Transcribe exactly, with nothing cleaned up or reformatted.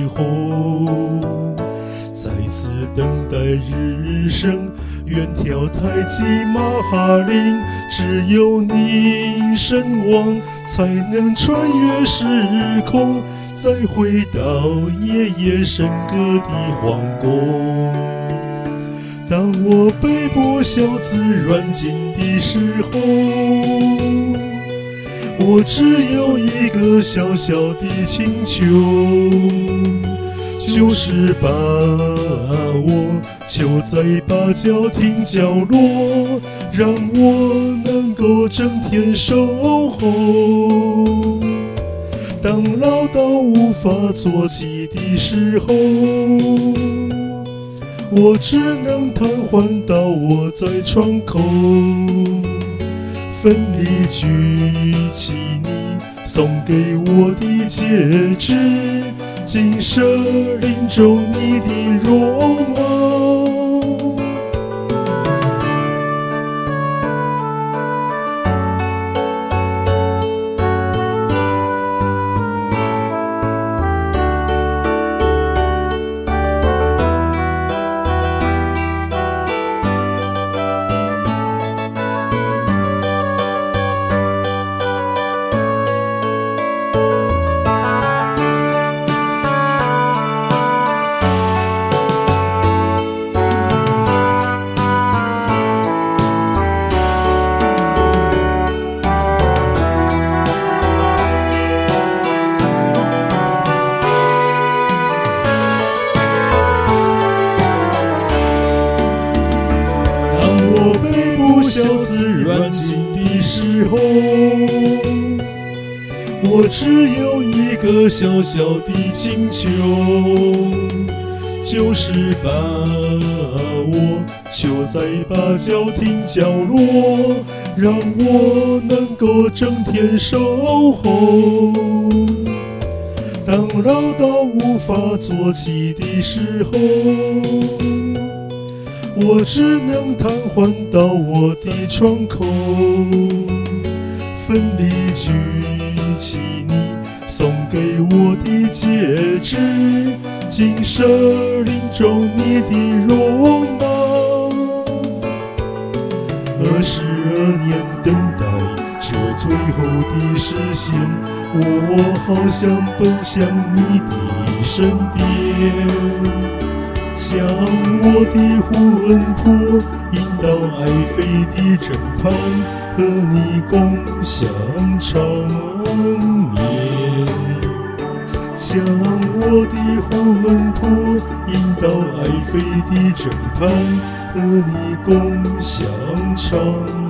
候，再次等待日升，远眺太极马哈陵，只有你身亡，才能穿越时空，再回到夜夜笙歌的皇宫。当我被不孝子软禁的时候，我只有一个小小的请求，就是把我囚在八角亭角落，让我能够整天守候。当唠叨无法做起的时候，我只能瘫痪到我在窗口，奋力举起你送给我的戒指，金色领走你的容貌。不孝子软禁的时候，我只有一个小小的请求，就是把我囚在八角亭角落，让我能够整天守候。当唠叨无法做起的时候，我只能瘫痪到我的窗口，奋力举起你送给我的戒指，金色领走你的容貌。二十二年等待这最后的实现，我好想奔向你的身边，将我的魂魄引到爱妃的枕畔，和你共享长眠。将我的魂魄引到爱妃的枕畔，和你共享长眠。